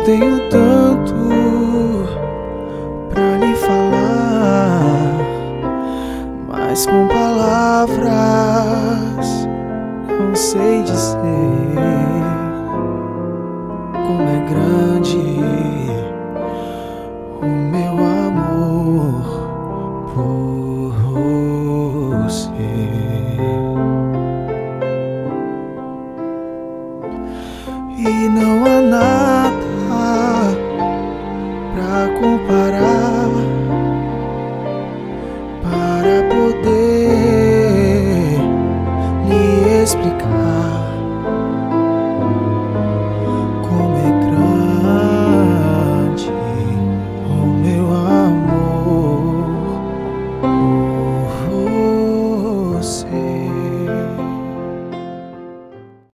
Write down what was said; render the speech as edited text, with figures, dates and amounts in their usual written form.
tenho tanto pra lhe falar, mas com palavras não sei dizer como é grande o meu amor por você. E não há nada pra comparar